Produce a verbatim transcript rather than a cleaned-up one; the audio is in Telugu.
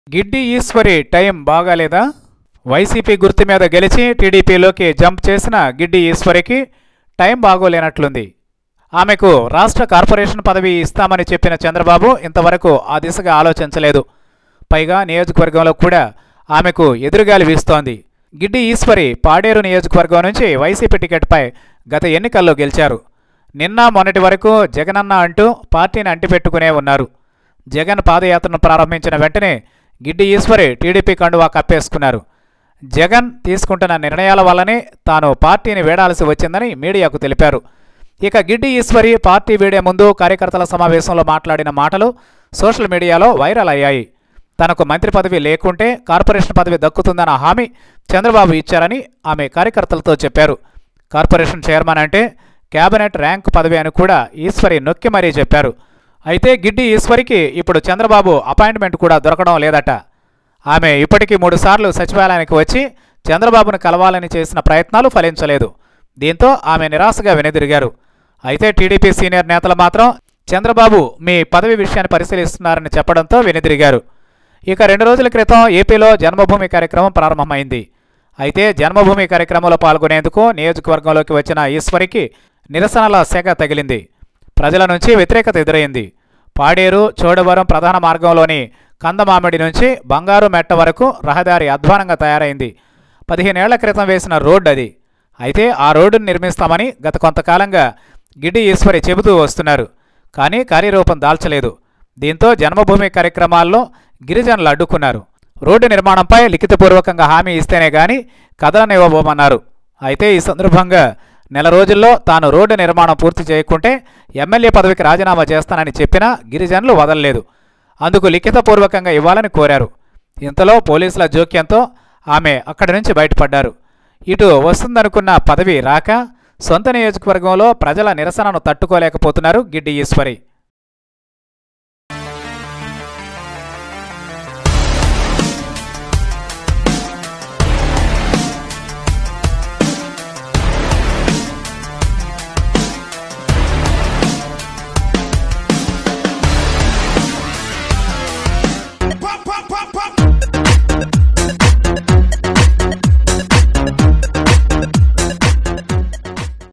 గిడ్డి ఈశ్వరి టైం బాగాలేదా? వైసీపీ గుర్తు మీద గెలిచి టీడీపీలోకి జంప్ చేసిన గిడ్డి ఈశ్వరికి టైం బాగోలేనట్లుంది. ఆమెకు రాష్ట్ర కార్పొరేషన్ పదవి ఇస్తామని చెప్పిన చంద్రబాబు ఇంతవరకు ఆ దిశగా ఆలోచించలేదు. పైగా నియోజకవర్గంలో కూడా ఆమెకు ఎదురుగాలి వీస్తోంది. గిడ్డి ఈశ్వరి పాడేరు నియోజకవర్గం నుంచి వైసీపీ టికెట్పై గత ఎన్నికల్లో గెలిచారు. నిన్న మొన్నటి వరకు జగనన్న అంటూ పార్టీని అంటిపెట్టుకునే ఉన్నారు. జగన్ పాదయాత్రను ప్రారంభించిన వెంటనే గిడ్డి ఈశ్వరి టీడీపీ కండువా కప్పేసుకున్నారు. జగన్ తీసుకుంటున్న నిర్ణయాల వల్లనే తాను పార్టీని వీడాల్సి వచ్చిందని మీడియాకు తెలిపారు. ఇక గిడ్డి ఈశ్వరి పార్టీ వీడే ముందు కార్యకర్తల సమావేశంలో మాట్లాడిన మాటలు సోషల్ మీడియాలో వైరల్ అయ్యాయి. తనకు మంత్రి పదవి లేకుంటే కార్పొరేషన్ పదవి దక్కుతుందన్న హామీ చంద్రబాబు ఇచ్చారని ఆమె కార్యకర్తలతో చెప్పారు. కార్పొరేషన్ చైర్మన్ అంటే కేబినెట్ ర్యాంక్ పదవి అని కూడా ఈశ్వరి నొక్కి మరీ చెప్పారు. అయితే గిడ్డి ఈశ్వరికి ఇప్పుడు చంద్రబాబు అపాయింట్మెంట్ కూడా దొరకడం లేదట. ఆమె ఇప్పటికీ మూడుసార్లు సచివాలయానికి వచ్చి చంద్రబాబును కలవాలని చేసిన ప్రయత్నాలు ఫలించలేదు. దీంతో ఆమె నిరాశగా వెనుదిరిగారు. అయితే టీడీపీ సీనియర్ నేతలు మాత్రం చంద్రబాబు మీ పదవి విషయాన్ని పరిశీలిస్తున్నారని చెప్పడంతో వెనుదిరిగారు. ఇక రెండు రోజుల క్రితం ఏపీలో జన్మభూమి కార్యక్రమం ప్రారంభమైంది. అయితే జన్మభూమి కార్యక్రమంలో పాల్గొనేందుకు నియోజకవర్గంలోకి వచ్చిన ఈశ్వరికి నిరసనల శాఖ తగిలింది. ప్రజల నుంచి వ్యతిరేకత ఎదురైంది. పాడేరు చోడవరం ప్రధాన మార్గంలోని కందమామిడి నుంచి బంగారు మెట్ట వరకు రహదారి అధ్వానంగా తయారైంది. పదిహేనేళ్ల క్రితం వేసిన రోడ్డు అది. అయితే ఆ రోడ్డును నిర్మిస్తామని గత కొంతకాలంగా గిడ్డి ఈశ్వరి చెబుతూ వస్తున్నారు. కానీ కార్యరూపం దాల్చలేదు. దీంతో జన్మభూమి కార్యక్రమాల్లో గిరిజనులు అడ్డుకున్నారు. రోడ్డు నిర్మాణంపై లిఖితపూర్వకంగా హామీ ఇస్తేనే గాని కథలనివ్వబోమన్నారు. అయితే ఈ సందర్భంగా నెల రోజుల్లో తాను రోడ్డు నిర్మాణం పూర్తి చేయకుంటే ఎమ్మెల్యే పదవికి రాజీనామా చేస్తానని చెప్పినా గిరిజనులు వదలలేదు. అందుకు లిఖితపూర్వకంగా ఇవ్వాలని కోరారు. ఇంతలో పోలీసుల జోక్యంతో ఆమె అక్కడి నుంచి బయటపడ్డారు. ఇటు వస్తుందనుకున్న పదవి రాక సొంత నియోజకవర్గంలో ప్రజల నిరసనను తట్టుకోలేకపోతున్నారు గిడ్డి ఈశ్వరి.